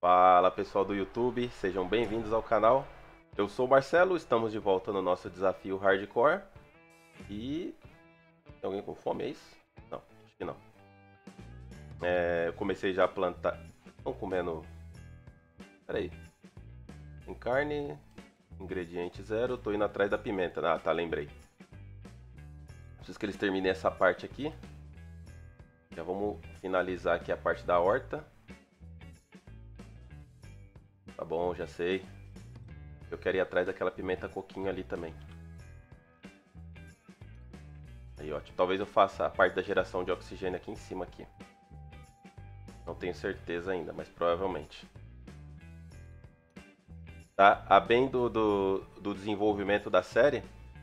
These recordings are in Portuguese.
Fala pessoal do YouTube, sejam bem-vindos ao canal. Eu sou o Marcelo, estamos de volta no nosso desafio Hardcore. E... tem alguém com fome, é isso? Não, acho que não. Eu comecei já a plantar... Estão comendo... Peraí. Tem carne, ingrediente zero, tô indo atrás da pimenta. Ah, tá, lembrei. Preciso que eles terminem essa parte aqui. Já vamos finalizar aqui a parte da horta. Tá bom, já sei. Eu quero ir atrás daquela pimenta coquinho ali também. Aí, ótimo. Talvez eu faça a parte da geração de oxigênio aqui em cima aqui. Não tenho certeza ainda, mas provavelmente. Tá? A bem do desenvolvimento da série,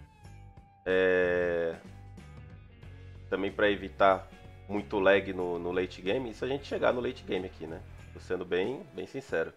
também para evitar muito lag no late game, isso a gente chegar no late game aqui, né? Tô sendo bem sincero.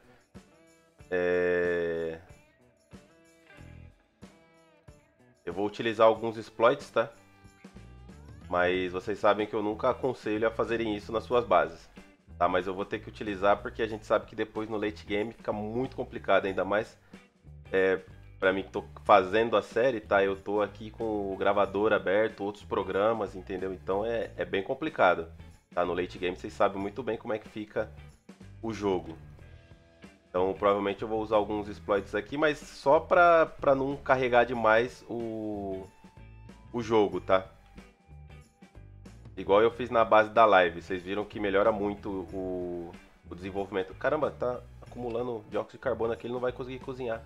Eu vou utilizar alguns exploits, tá? Mas vocês sabem que eu nunca aconselho a fazerem isso nas suas bases. Tá? Mas eu vou ter que utilizar porque a gente sabe que depois no late game fica muito complicado, ainda mais pra mim que tô fazendo a série, tá? Eu tô aqui com o gravador aberto, outros programas, entendeu? Então é bem complicado. Tá? No late game vocês sabem muito bem como é que fica o jogo. Então provavelmente eu vou usar alguns exploits aqui, mas só pra não carregar demais o jogo, tá? Igual eu fiz na base da live, vocês viram que melhora muito o desenvolvimento. Caramba, tá acumulando dióxido de carbono aqui, ele não vai conseguir cozinhar.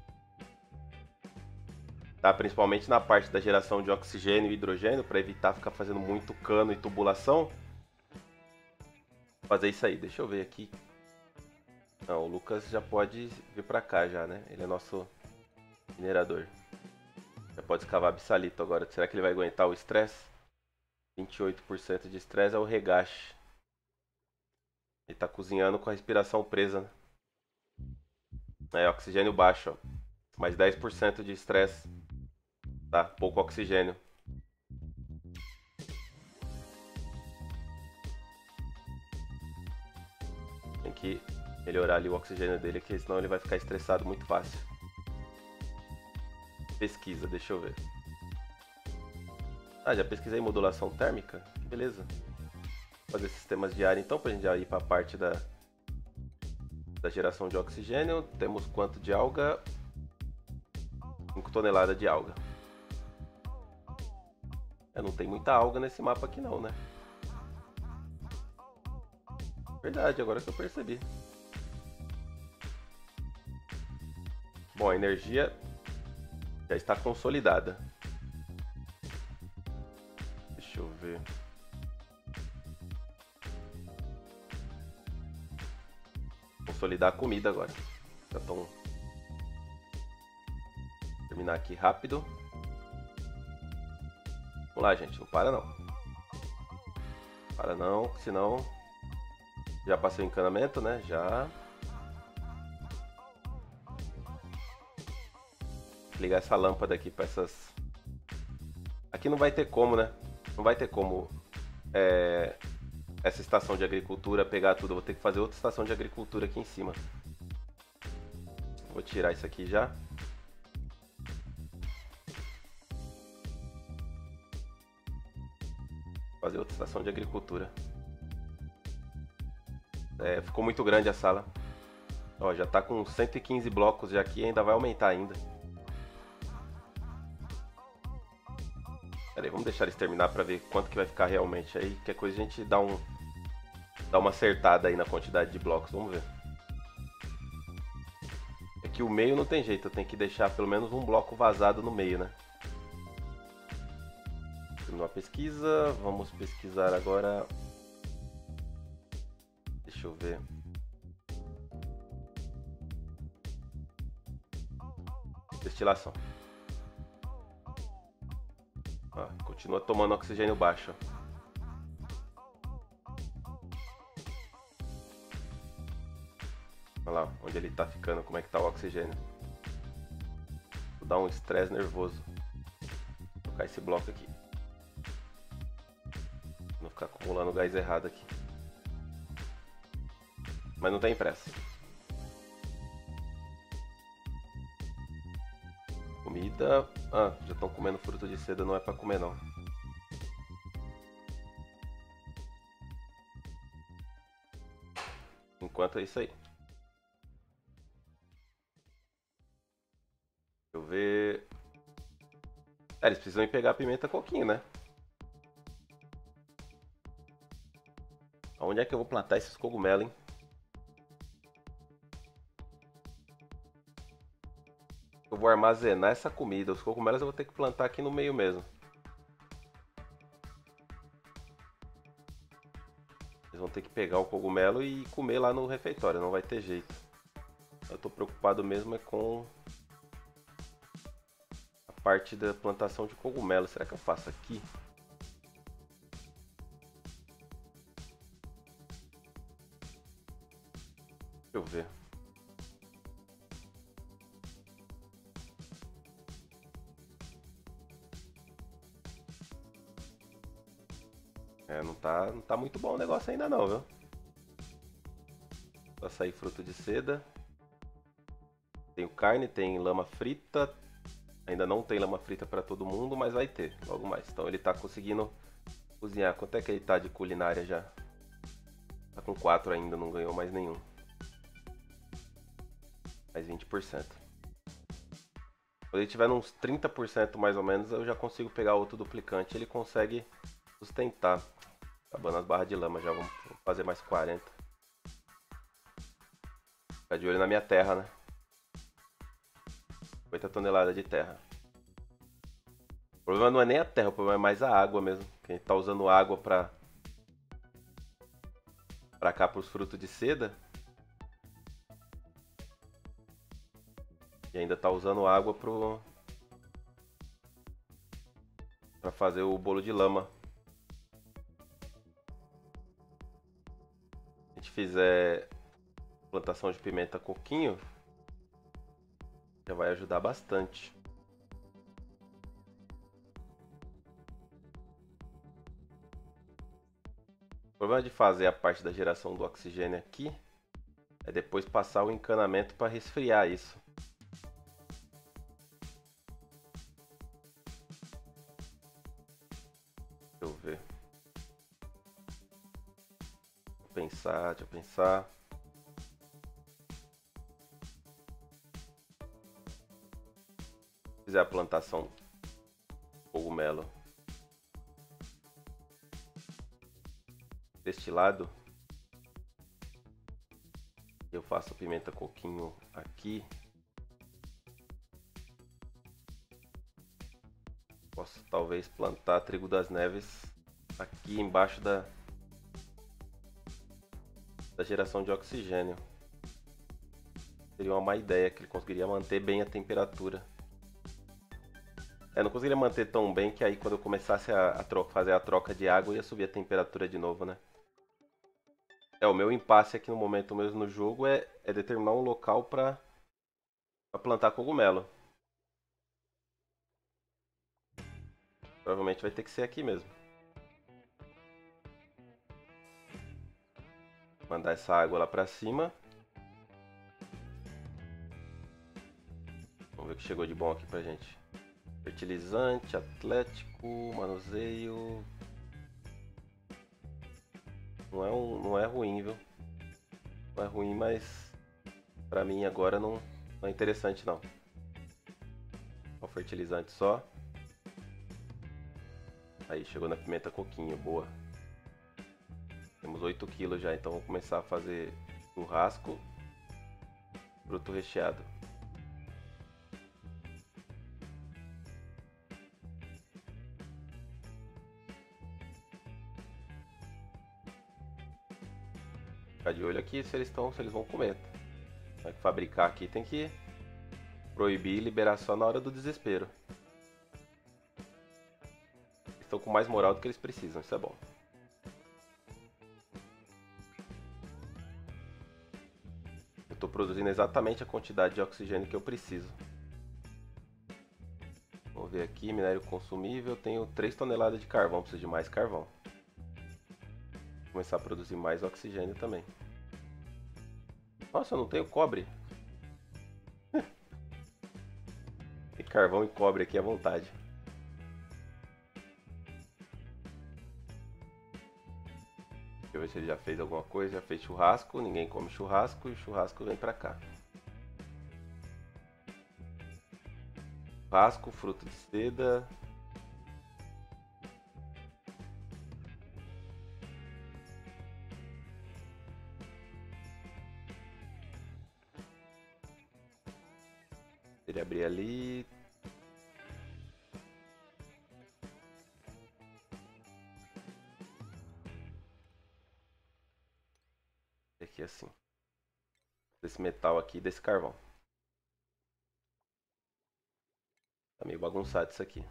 Tá? Principalmente na parte da geração de oxigênio e hidrogênio, para evitar ficar fazendo muito cano e tubulação. Vou fazer isso aí, deixa eu ver aqui. Não, o Lucas já pode vir pra cá já, né? Ele é nosso minerador. Já pode escavar absalito agora. Será que ele vai aguentar o estresse? 28% de estresse é o regache. Ele tá cozinhando com a respiração presa, né? Oxigênio baixo, ó. Mais 10% de estresse. Tá, pouco oxigênio. Tem que melhorar ali o oxigênio dele, porque senão ele vai ficar estressado muito fácil. Pesquisa, deixa eu ver. Ah, já pesquisei modulação térmica? Beleza. Vou fazer sistemas de ar então, pra gente já ir pra parte da geração de oxigênio. Temos quanto de alga? 5 toneladas de alga. Não tem muita alga nesse mapa aqui não, né? Verdade, agora que eu percebi. Bom, a energia já está consolidada. Deixa eu ver. Consolidar a comida agora. Já estão... terminar aqui rápido. Vamos lá, gente. Não para não. Para não, senão... já passei o encanamento, né? Já. Vou ligar essa lâmpada aqui para essas... aqui não vai ter como, né? Não vai ter como essa estação de agricultura pegar tudo. Eu vou ter que fazer outra estação de agricultura aqui em cima. Vou tirar isso aqui já. Fazer outra estação de agricultura. Ficou muito grande a sala. Ó, já tá com 115 blocos já aqui, ainda vai aumentar ainda. Pera aí, vamos deixar eles terminar pra ver quanto que vai ficar realmente aí. Qualquer coisa a gente dá uma acertada aí na quantidade de blocos, vamos ver. É que o meio não tem jeito, eu tenho que deixar pelo menos um bloco vazado no meio, né? Terminou a pesquisa, vamos pesquisar agora. Deixa eu ver. Destilação. Continua tomando oxigênio baixo. Olha lá onde ele tá ficando, como é que tá o oxigênio. Vou dar um estresse nervoso. Vou colocar esse bloco aqui. Não ficar acumulando gás errado aqui. Mas não tem pressa. Comida... Ah, já estão comendo fruto de seda, não é pra comer não. Enquanto é isso aí. Deixa eu ver... eles precisam ir pegar a pimenta coquinho, né? Onde é que eu vou plantar esses cogumelos, hein? Eu vou armazenar essa comida. Os cogumelos eu vou ter que plantar aqui no meio mesmo. Eles vão ter que pegar o cogumelo e comer lá no refeitório, não vai ter jeito. Eu tô preocupado mesmo é com a parte da plantação de cogumelo. Será que eu faço aqui? Deixa eu ver. Não tá muito bom o negócio ainda não, viu? Vai sair fruto de seda. Tenho carne, tem lama frita. Ainda não tem lama frita para todo mundo, mas vai ter logo mais. Então ele tá conseguindo cozinhar. Quanto é que ele tá de culinária já? Tá com 4 ainda, não ganhou mais nenhum. Mais 20%. Quando ele tiver uns 30% mais ou menos, eu já consigo pegar outro duplicante. Ele consegue sustentar. Acabando as barras de lama, já vamos fazer mais 40. Ficar de olho na minha terra, né? 50 toneladas de terra. O problema não é nem a terra, o problema é mais a água mesmo. Que a gente tá usando água pra cá pros frutos de seda. E ainda tá usando água pra fazer o bolo de lama. Se a gente fizer plantação de pimenta coquinho, já vai ajudar bastante. O problema de fazer a parte da geração do oxigênio aqui é depois passar o encanamento para resfriar isso. Deixa eu ver. Deixa eu pensar. Se fizer a plantação cogumelo deste lado, eu faço pimenta coquinho aqui. Posso talvez plantar trigo das neves aqui embaixo da geração de oxigênio. Seria uma má ideia, que ele conseguiria manter bem a temperatura. Não conseguiria manter tão bem que aí quando eu começasse a fazer a troca de água ia subir a temperatura de novo, né? O meu impasse aqui no momento mesmo no jogo é determinar um local para plantar cogumelo. Provavelmente vai ter que ser aqui mesmo. Mandar essa água lá para cima. Vamos ver o que chegou de bom aqui pra gente. Fertilizante, atlético, manuseio. Não é ruim, viu? Não é ruim, mas pra mim agora não é interessante não. O fertilizante só. Aí chegou na pimenta coquinho, boa. Temos 8 kg já, então vamos começar a fazer churrasco, fruto recheado. Ficar de olho aqui se eles vão comer. Tem que fabricar aqui, tem que proibir e liberar só na hora do desespero. Estão com mais moral do que eles precisam, isso é bom. Eu estou produzindo exatamente a quantidade de oxigênio que eu preciso. Vamos ver aqui, minério consumível, eu tenho 3 toneladas de carvão, preciso de mais carvão. Vou começar a produzir mais oxigênio também. Nossa, eu não tenho cobre. carvão e cobre aqui à vontade. Deixa eu ver se ele já fez alguma coisa. Já fez churrasco, ninguém come churrasco e o churrasco vem pra cá. Churrasco, fruto de seda. Ele abrir ali. Aqui assim. Desse metal aqui, desse carvão. Tá meio bagunçado isso aqui.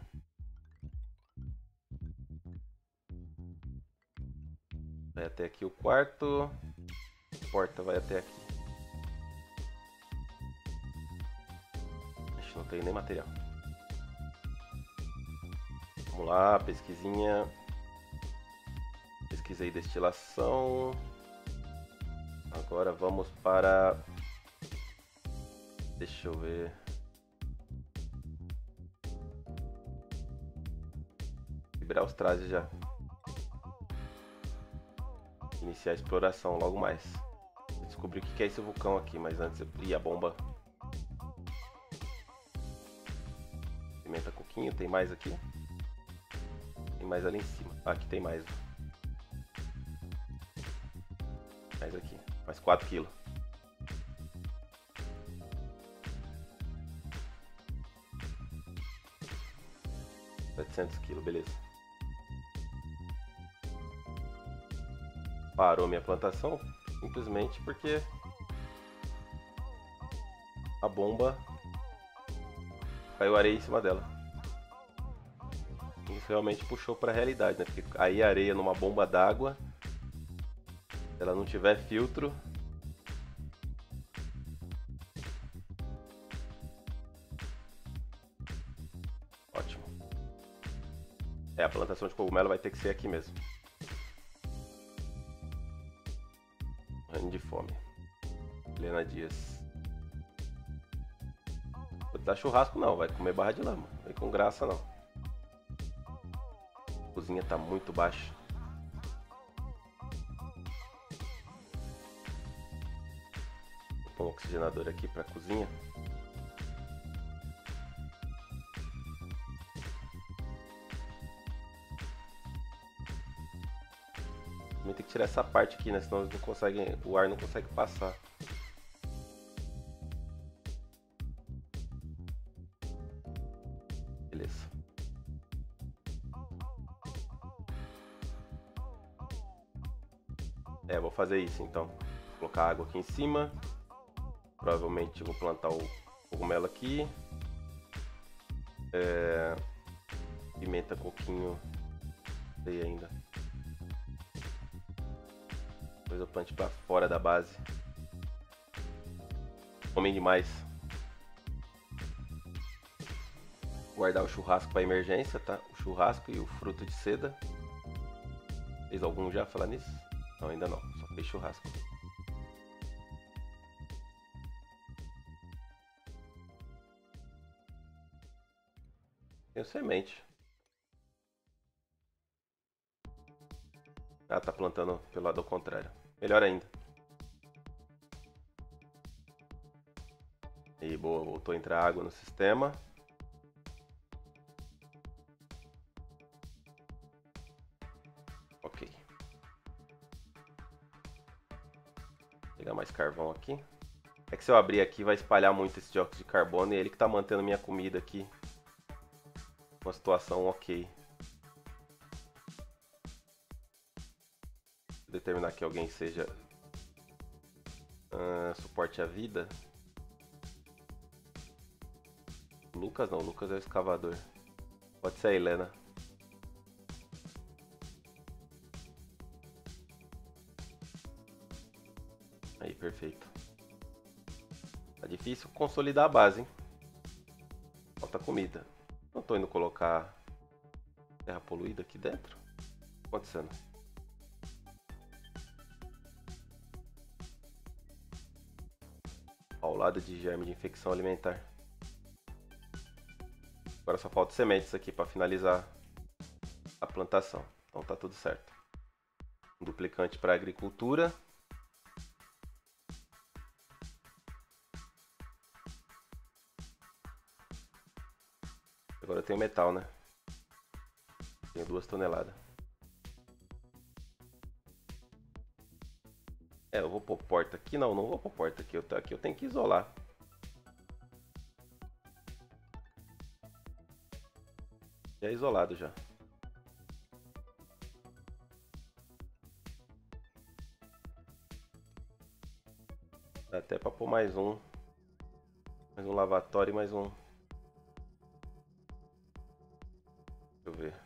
Vai até aqui o quarto. A porta vai até aqui. Ixi, não tem nem material. Vamos lá, pesquisinha. Pesquisei destilação. Agora vamos para... Deixa eu ver... Liberar os trajes já. Iniciar a exploração logo mais. Descobri o que é esse vulcão aqui, mas antes... Ih, a bomba. Pimenta coquinho, tem mais aqui? Tem mais ali em cima. Ah, aqui tem mais. Mais aqui. Mais 4 kg. kg, beleza. Parou minha plantação simplesmente porque a bomba caiu areia em cima dela. Isso realmente puxou para a realidade, né? Porque aí areia numa bomba d'água, se ela não tiver filtro, ótimo. A plantação de cogumelo vai ter que ser aqui mesmo. Morrendo de fome. Helena Dias. Vou dar churrasco não, vai comer barra de lama. Não vem com graça não. A cozinha tá muito baixa. Vou pôr um oxigenador aqui pra cozinha. Também tem que tirar essa parte aqui, né? Senão eles não conseguem, o ar não consegue passar. Beleza. Vou fazer isso então. Vou colocar água aqui em cima. Provavelmente vou plantar o cogumelo aqui. Pimenta coquinho. Não sei ainda. Depois eu plante pra fora da base. Comem demais. Guardar o churrasco para emergência, tá? O churrasco e o fruto de seda. Fez algum já falar nisso? Não, ainda não. Só fez churrasco. Tenho semente. Ah, tá plantando pelo lado ao contrário. Melhor ainda. E boa, voltou a entrar água no sistema. Ok. Vou pegar mais carvão aqui. É que se eu abrir aqui vai espalhar muito esse dióxido de carbono e ele que tá mantendo minha comida aqui. Uma situação ok. Vou determinar que alguém seja suporte à vida. Lucas não, Lucas é o escavador. Pode ser a Helena. Aí, perfeito. Tá difícil consolidar a base, hein? Falta comida. Não tô indo colocar terra poluída aqui dentro. O que tá acontecendo? Ao lado de germe de infecção alimentar. Agora só falta sementes aqui para finalizar a plantação. Então tá tudo certo. Um duplicante para agricultura. Agora eu tenho metal, né? Tenho 2 toneladas. Eu vou pôr porta aqui. Não vou pôr porta aqui. Aqui eu tenho que isolar. Já é isolado já. Dá até pra pôr mais um. Mais um lavatório e mais um. Deixa eu ver.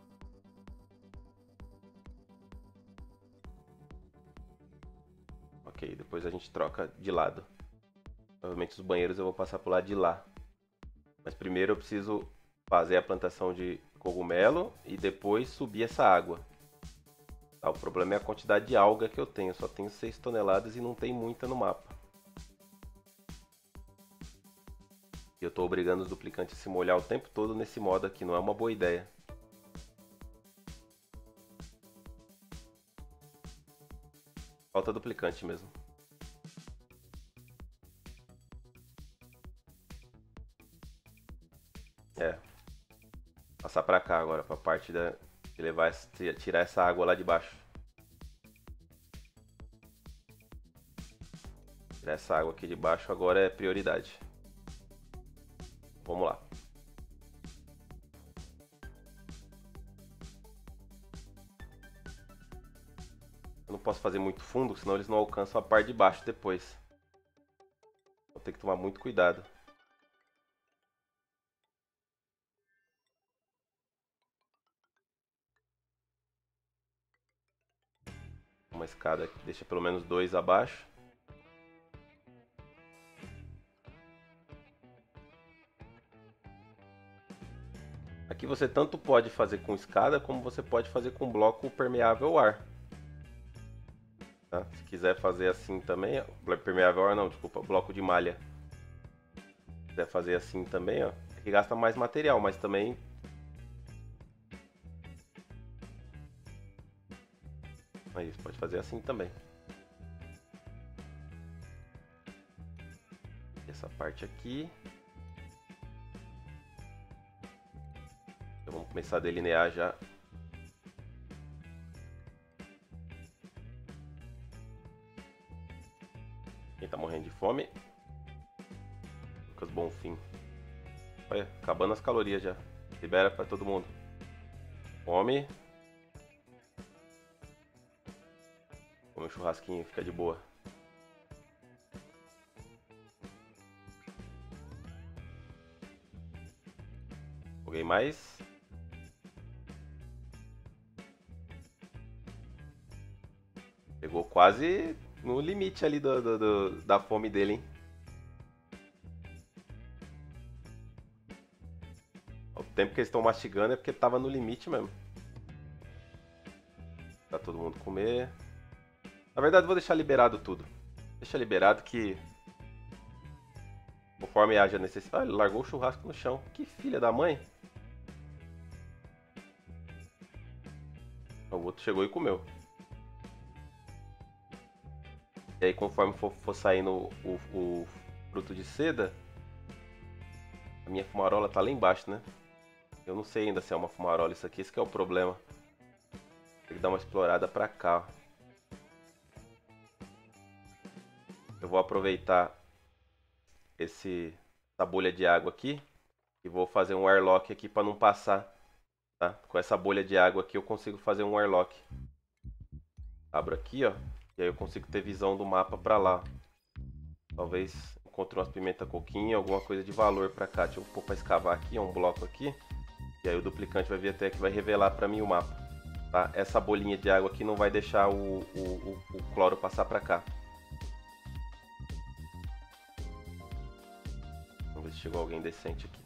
Ok, depois a gente troca de lado. Provavelmente os banheiros eu vou passar pro lado de lá. Mas primeiro eu preciso fazer a plantação de cogumelo e depois subir essa água. Tá, o problema é a quantidade de alga que eu tenho. Eu só tenho 6 toneladas e não tem muita no mapa. E eu estou obrigando os duplicantes a se molhar o tempo todo nesse modo aqui. Não é uma boa ideia. Falta duplicante mesmo. Passar pra cá agora, pra parte de levar, tirar essa água lá de baixo. Tirar essa água aqui de baixo agora é prioridade. Vamos lá. Eu não posso fazer muito fundo, senão eles não alcançam a parte de baixo depois. Vou ter que tomar muito cuidado. Uma escada que deixa pelo menos 2 abaixo. Aqui você tanto pode fazer com escada, como você pode fazer com bloco permeável ao ar. Tá? Se quiser fazer assim também, permeável ao ar não, desculpa, bloco de malha. Se quiser fazer assim também, ó, é que gasta mais material, mas também... Aí, você pode fazer assim também. Essa parte aqui. Então vamos começar a delinear já. Quem tá morrendo de fome? Lucas Bonfim. Olha, acabando as calorias já. Libera pra todo mundo. Come. Come um churrasquinho, fica de boa. Joguei mais. Pegou quase no limite ali da fome dele, hein? O tempo que eles estão mastigando é porque tava no limite mesmo. Pra todo mundo comer. Na verdade, vou deixar liberado tudo. Deixa liberado que... Conforme haja necessidade... Ah, ele largou o churrasco no chão. Que filha da mãe. O outro chegou e comeu. E aí, conforme for saindo o fruto de seda... A minha fumarola tá lá embaixo, né? Eu não sei ainda se é uma fumarola isso aqui. Esse que é o problema. Tem que dar uma explorada pra cá. Eu vou aproveitar essa bolha de água aqui e vou fazer um airlock aqui para não passar, tá? Com essa bolha de água aqui eu consigo fazer um airlock. Abro aqui, ó, e aí eu consigo ter visão do mapa para lá. Talvez encontre umas pimenta coquinha, alguma coisa de valor para cá. Deixa eu pôr para escavar aqui, um bloco aqui. E aí o duplicante vai vir até aqui, vai revelar para mim o mapa. Tá? Essa bolinha de água aqui não vai deixar o cloro passar para cá. Vamos ver se chegou alguém decente aqui.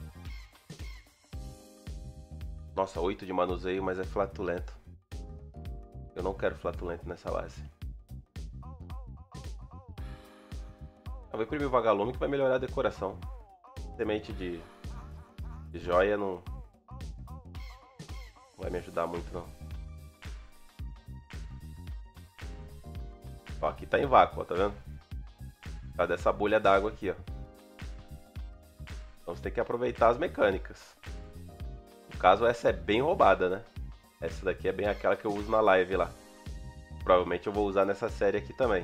Nossa, 8 de manuseio, mas é flatulento. Eu não quero flatulento nessa base. Eu vou imprimir o vagalume que vai melhorar a decoração. Semente de Joia não vai me ajudar muito não. Ó, aqui tá em vácuo, ó, tá vendo? Por causa dessa bolha d'água aqui, ó. Então você tem que aproveitar as mecânicas. No caso, essa é bem roubada, né? Essa daqui é bem aquela que eu uso na live lá. Provavelmente eu vou usar nessa série aqui também.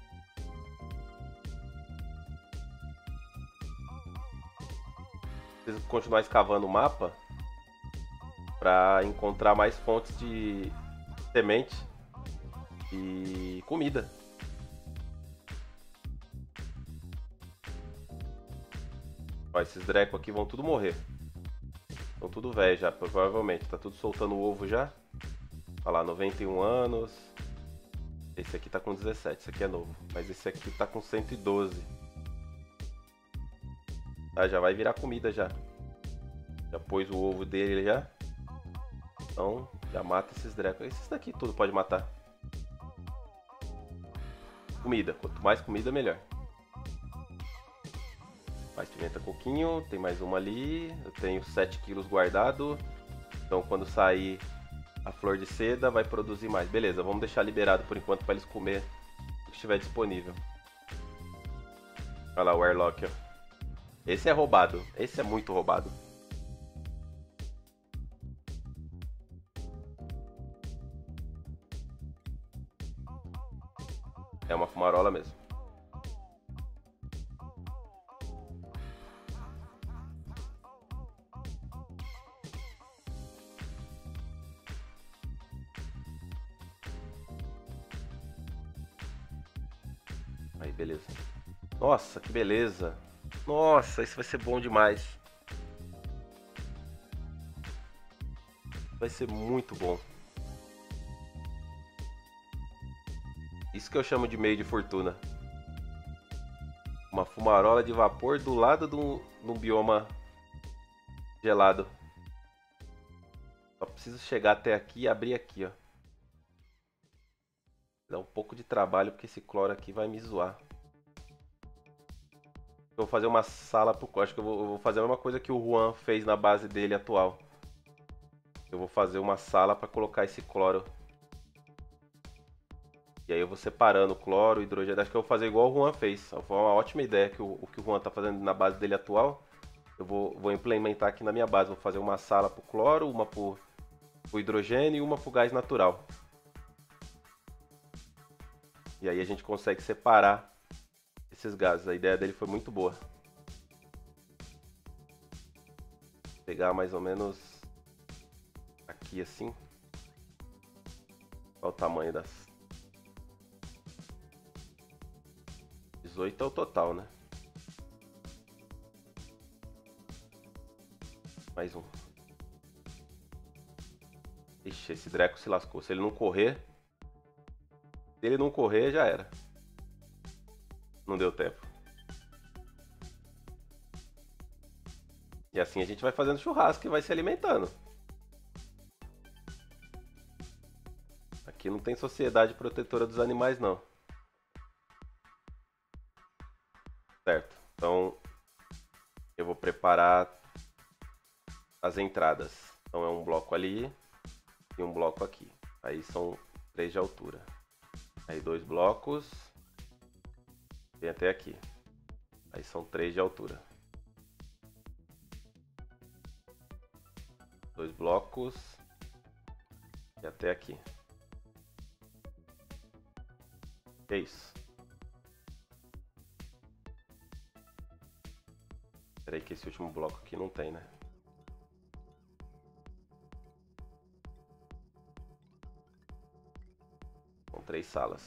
Preciso continuar escavando o mapa para encontrar mais fontes de semente e comida. Ó, esses Dreco aqui vão tudo morrer. Estão tudo velho já, provavelmente. Tá tudo soltando o ovo já. Olha lá, 91 anos. Esse aqui tá com 17, esse aqui é novo. Mas esse aqui tá com 112. Tá, já vai virar comida já. Já pôs o ovo dele já. Então, já mata esses Dreco. Esses daqui tudo pode matar. Comida. Quanto mais comida, melhor. Mais pimenta coquinho. Tem mais uma ali. Eu tenho 7 quilos guardado. Então, quando sair a flor de seda, vai produzir mais. Beleza, vamos deixar liberado por enquanto para eles comer o que estiver disponível. Olha lá o Airlock, ó. Esse é roubado. Esse é muito roubado. É uma fumarola mesmo. Aí, beleza. Nossa, que beleza. Nossa, isso vai ser bom demais. Vai ser muito bom. Isso que eu chamo de meio de fortuna. Uma fumarola de vapor do lado de um bioma gelado. Só preciso chegar até aqui e abrir aqui, ó. Dá um pouco de trabalho porque esse cloro aqui vai me zoar. Eu vou fazer uma sala pro cloro. Acho que eu vou fazer a mesma coisa que o Juan fez na base dele atual. Eu vou fazer uma sala para colocar esse cloro. E aí eu vou separando cloro, hidrogênio. Acho que eu vou fazer igual o Juan fez. Foi uma ótima ideia que o Juan tá fazendo na base dele atual. Eu vou implementar aqui na minha base. Vou fazer uma sala pro cloro, uma pro hidrogênio e uma pro gás natural. E aí a gente consegue separar esses gases. A ideia dele foi muito boa. Vou pegar mais ou menos aqui assim. Qual o tamanho das... 18 é o total, né? Mais um. Ixi, esse Dreco se lascou. Se ele não correr... Se ele não correr, já era. Não deu tempo. E assim a gente vai fazendo churrasco e vai se alimentando. Aqui não tem sociedade protetora dos animais, não. Certo. Então, eu vou preparar as entradas. Então é um bloco ali e um bloco aqui. Aí são 3 de altura. Aí 2 blocos. Vem até aqui. Aí são 3 de altura. 2 blocos. E até aqui. É isso. Espera aí que esse último bloco aqui não tem, né? São 3 salas.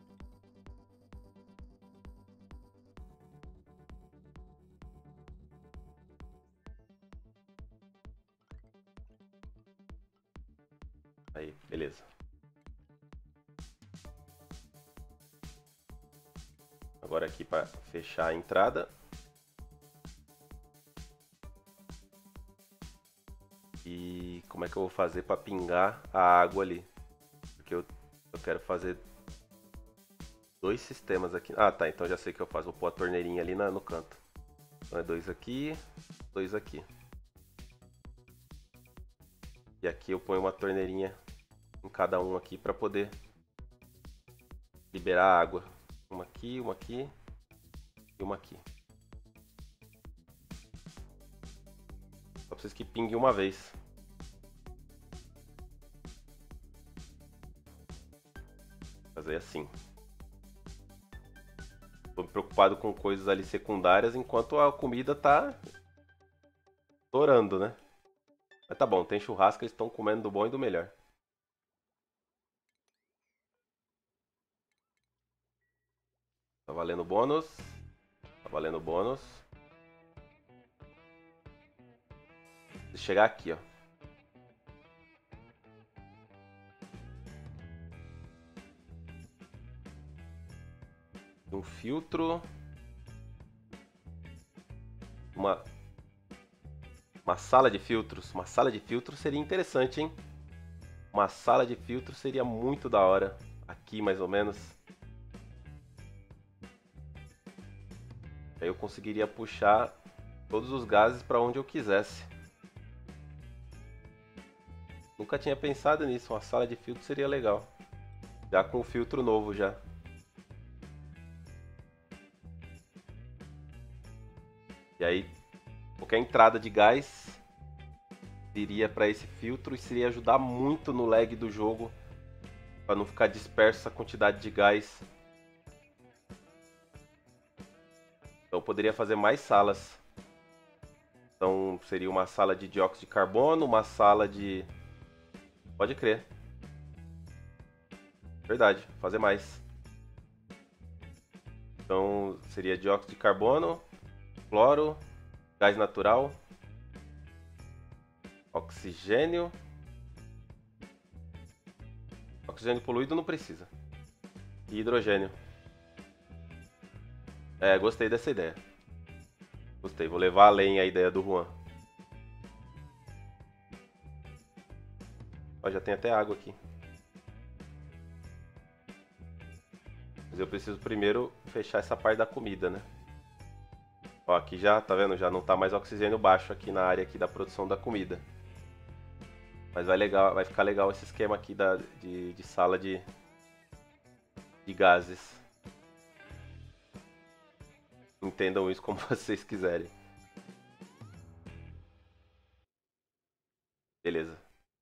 Aí, beleza. Agora aqui para fechar a entrada. E como é que eu vou fazer para pingar a água ali? Porque eu quero fazer 2 sistemas aqui. Ah, tá. Então já sei o que eu faço. Vou pôr a torneirinha ali no canto. Então é 2 aqui, 2 aqui. E aqui eu ponho uma torneirinha em cada um aqui para poder liberar água. Uma aqui e uma aqui. Só preciso que pingue uma vez. Fazer assim. Tô preocupado com coisas ali secundárias enquanto a comida tá estourando, né? Mas tá bom, tem churrasco, eles estão comendo do bom e do melhor. Tá valendo bônus. Tá valendo bônus. Se chegar aqui, ó. Um filtro. Uma sala de filtros. Uma sala de filtros seria interessante, hein? Uma sala de filtros seria muito da hora. Aqui, mais ou menos. Aí eu conseguiria puxar todos os gases para onde eu quisesse. Nunca tinha pensado nisso. Uma sala de filtro seria legal. Já com o filtro novo já. E aí, qualquer entrada de gás iria para esse filtro e seria ajudar muito no lag do jogo, para não ficar disperso a quantidade de gás. Então eu poderia fazer mais salas. Então seria uma sala de dióxido de carbono, uma sala de... Pode crer. Verdade, fazer mais. Então seria dióxido de carbono, cloro, gás natural, oxigênio. Oxigênio poluído não precisa. E hidrogênio. É, gostei dessa ideia. Gostei, vou levar além a ideia do Juan. Ó, já tem até água aqui. Mas eu preciso primeiro fechar essa parte da comida, né? Ó, aqui já, tá vendo? Já não tá mais oxigênio baixo aqui na área aqui da produção da comida. Mas vai ficar legal esse esquema aqui de sala de gases. Entendam isso como vocês quiserem. Beleza.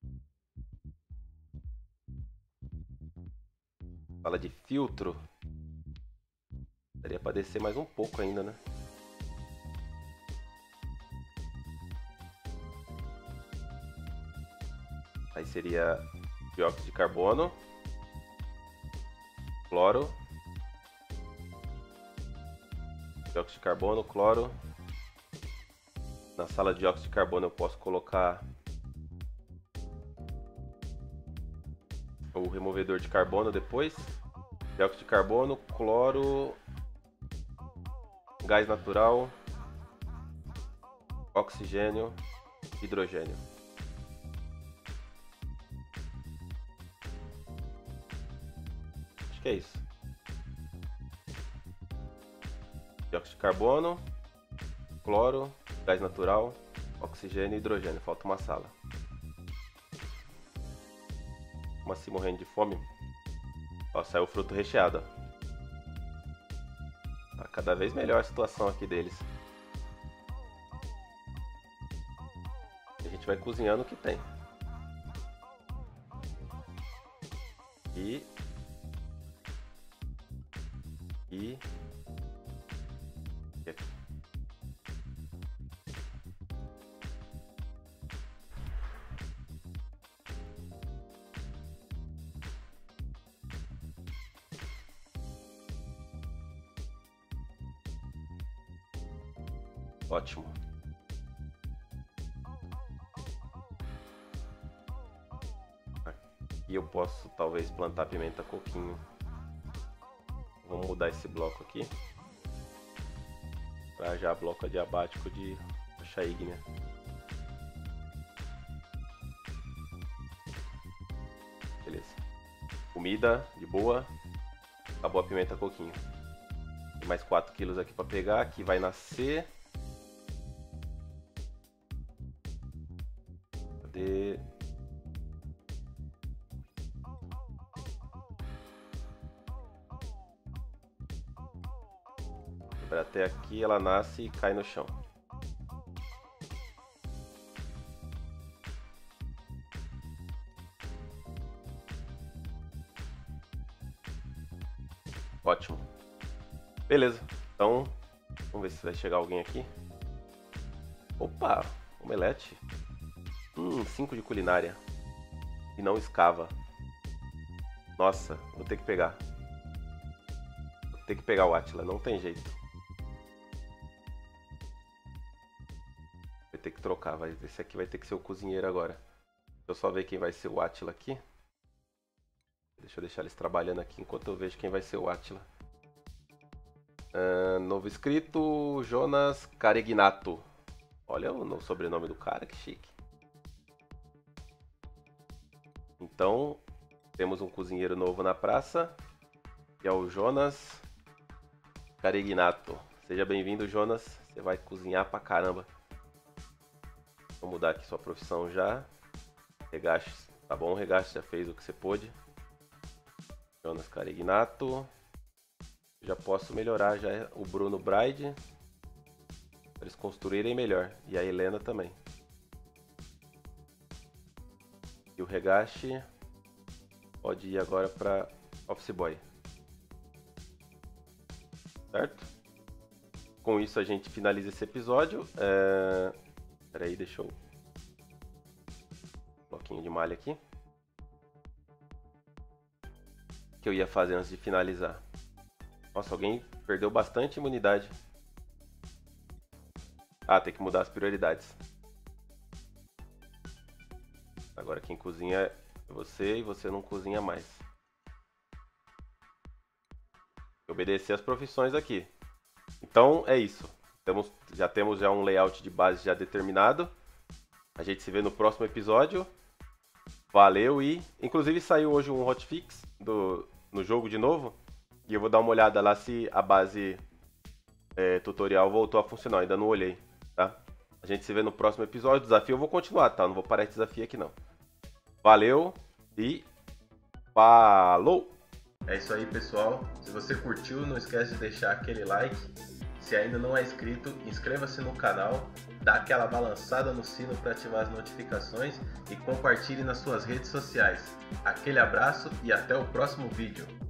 Sala de filtro. Daria pra descer mais um pouco ainda, né? Aí seria dióxido de carbono, cloro, dióxido de carbono, cloro. Na sala de dióxido de carbono eu posso colocar o removedor de carbono depois. Dióxido de carbono, cloro, gás natural, oxigênio, hidrogênio. Acho que é isso. Dióxido de carbono, cloro, gás natural, oxigênio e hidrogênio. Falta uma sala. Como assim, morrendo de fome? Ó, saiu o fruto recheado. Tá cada vez melhor a situação aqui deles. A gente vai cozinhando o que tem. E aqui. Ótimo. Aqui eu posso talvez plantar pimenta coquinho. Vamos mudar esse bloco aqui para já bloco adiabático de rocha ígnea. Beleza. Comida de boa. Acabou a pimenta coquinho. Tem mais 4 quilos aqui para pegar. Aqui vai nascer. Cadê? até aqui, ela nasce e cai no chão. Ótimo. Beleza. Então, vamos ver se vai chegar alguém aqui. Opa, omelete. 5 de culinária. E não escava. Nossa, vou ter que pegar. Vou ter que pegar o Átila, não tem jeito. Vai ter que trocar, esse aqui vai ter que ser o cozinheiro agora. Deixa eu só ver quem vai ser o Átila aqui. Deixa eu deixar eles trabalhando aqui enquanto eu vejo quem vai ser o Átila. Novo inscrito, Jonas Caregnato. Olha o sobrenome do cara, que chique. Então, temos um cozinheiro novo na praça, que é o Jonas Caregnato. Seja bem-vindo, Jonas. Você vai cozinhar pra caramba. Vou mudar aqui sua profissão já. Regache, tá bom, Regache, já fez o que você pôde. Jonas Caregnato. Já posso melhorar já o Bruno Bride. Para eles construírem melhor. E a Helena também. E o Regache pode ir agora para Office Boy. Certo? Com isso a gente finaliza esse episódio. Espera aí, deixa eu... Um bloquinho de malha aqui. O que eu ia fazer antes de finalizar? Nossa, alguém perdeu bastante imunidade. Ah, tem que mudar as prioridades. Agora quem cozinha é você e você não cozinha mais. Obedecer as profissões aqui. Então é isso. Já temos um layout de base já determinado. A gente se vê no próximo episódio. Valeu e... Inclusive saiu hoje um hotfix no jogo de novo. E eu vou dar uma olhada lá se a base tutorial voltou a funcionar. Ainda não olhei, tá? A gente se vê no próximo episódio. Desafio eu vou continuar, tá? Não vou parar esse desafio aqui não. Valeu e falou! É isso aí, pessoal. Se você curtiu, não esquece de deixar aquele like. Se ainda não é inscrito, inscreva-se no canal, dá aquela balançada no sino para ativar as notificações e compartilhe nas suas redes sociais. Aquele abraço e até o próximo vídeo.